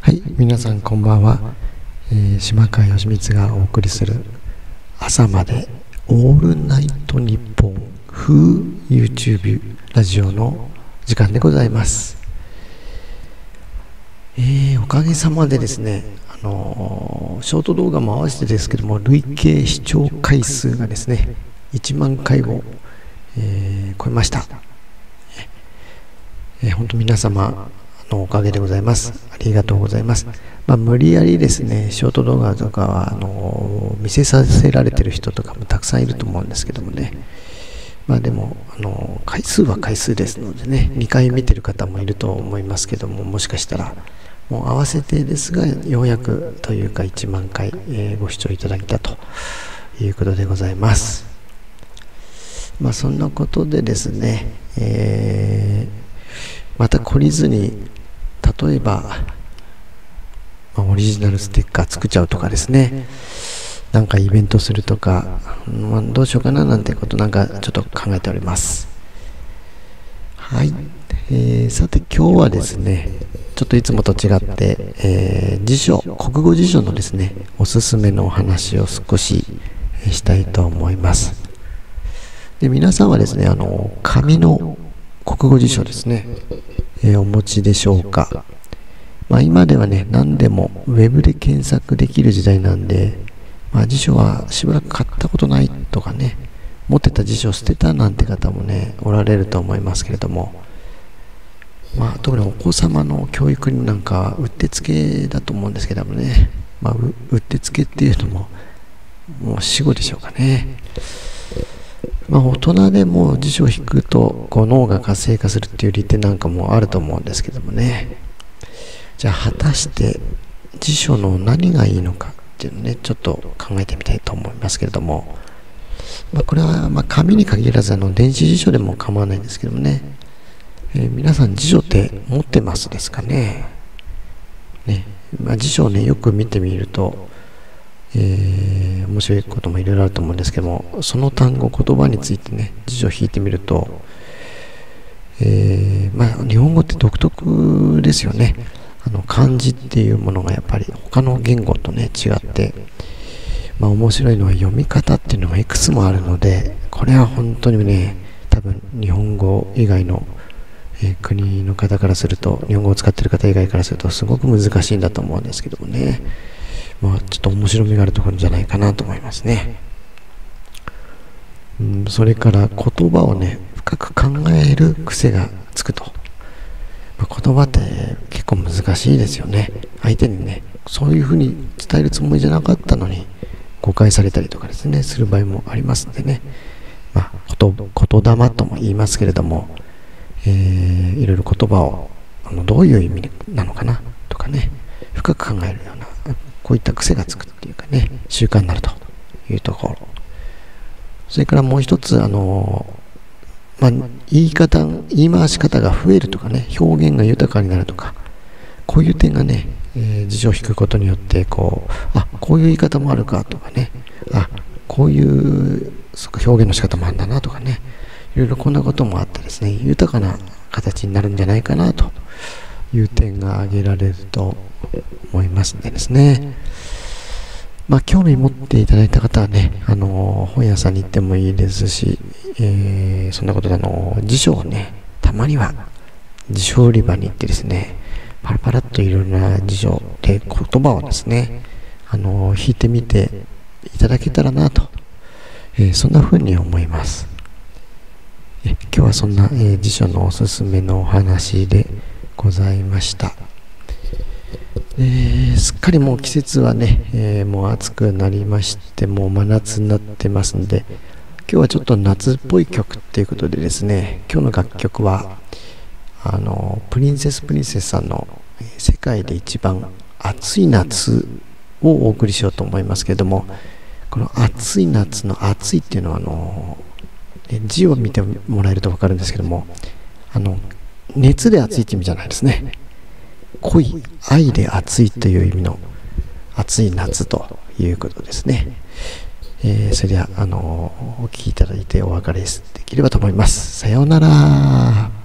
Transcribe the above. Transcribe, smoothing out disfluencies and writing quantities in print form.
はい、皆さんこんばんは。島川義光がお送りする朝までオールナイトニッポン風 YouTube ラジオの時間でございます。おかげさまでですね、ショート動画も合わせてですけども、累計視聴回数がですね、1万回を、超えました。本当皆様のおかげでございます。ありがとうございます。無理やりですね、ショート動画とかは見せさせられてる人とかもたくさんいると思うんですけどもね。でも回数は回数ですのでね、2回見てる方もいると思いますけども、もしかしたらもう合わせてですがようやくというか1万回、ご視聴いただいたということでございます。そんなことでですね、また懲りずに、例えば、オリジナルステッカー作っちゃうとかですね、なんかイベントするとか、どうしようかななんてことなんかちょっと考えております。はい、さて今日はですね、ちょっといつもと違って、辞書、国語辞書のですね、おすすめのお話を少ししたいと思います。で、皆さんはですね、紙の国語辞書ですね、お持ちでしょうか。今ではね、何でもウェブで検索できる時代なんで、辞書はしばらく買ったことないとかね、持ってた辞書を捨てたなんて方もね、おられると思いますけれども、特にお子様の教育になんかうってつけだと思うんですけどもね、うってつけっていうのももう死語でしょうかね。大人でも辞書を引くと脳が活性化するっていう利点なんかもあると思うんですけどもね。じゃあ果たして辞書の何がいいのかっていうのをね、ちょっと考えてみたいと思いますけれども、これは紙に限らず電子辞書でも構わないんですけどもね、皆さん辞書って持ってますですかね。辞書をねよく見てみると、面白いこともいろいろあると思うんですけども、その単語言葉についてね辞書を引いてみると、日本語って独特ですよね。漢字っていうものがやっぱり他の言語とね違って、面白いのは読み方っていうのがいくつもあるので、これは本当にね、多分日本語以外の、国の方からすると、日本語を使っている方以外からするとすごく難しいんだと思うんですけどもね、ちょっと面白みがあるところじゃないかなと思いますね。それから言葉をね深く考える癖がつくと。言葉って結構難しいですよね。相手にねそういうふうに伝えるつもりじゃなかったのに誤解されたりとかですねする場合もありますのでね、言霊とも言いますけれども、いろいろ言葉をどういう意味なのかなとかね、深く考えるようなこういった癖がつくっていうかね、習慣になるというところ。それからもう一つ言い回し方が増えるとかね、表現が豊かになるとか、こういう点がね、辞書を引くことによってこういう言い方もあるかとかね、こういう表現の仕方もあるんだなとかね、いろいろこんなこともあってですね、豊かな形になるんじゃないかなという点が挙げられると思いますのでですね、興味持っていただいた方はね、本屋さんに行ってもいいですし、そんなことで辞書をね、たまには辞書売り場に行ってですね、パラパラっといろんな辞書で言葉をですね、引いてみていただけたらなと、そんな風に思います。今日はそんな、辞書のおすすめのお話でございました。すっかりもう季節はね、もう暑くなりまして、もう真夏になってますので、今日はちょっと夏っぽい曲っていうことでですね、今日の楽曲はプリンセスさんの世界で一番暑い夏をお送りしようと思いますけれども、この暑い夏の暑いっていうのは字を見てもらえると分かるんですけども、熱で暑いって意味じゃないですね。濃い愛で暑いという意味の暑い夏ということですね。それではお聴きいただいてお別れできればと思います。さようなら。